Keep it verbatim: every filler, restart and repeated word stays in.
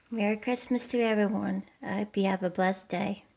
Merry Christmas to everyone. I hope you have a blessed day.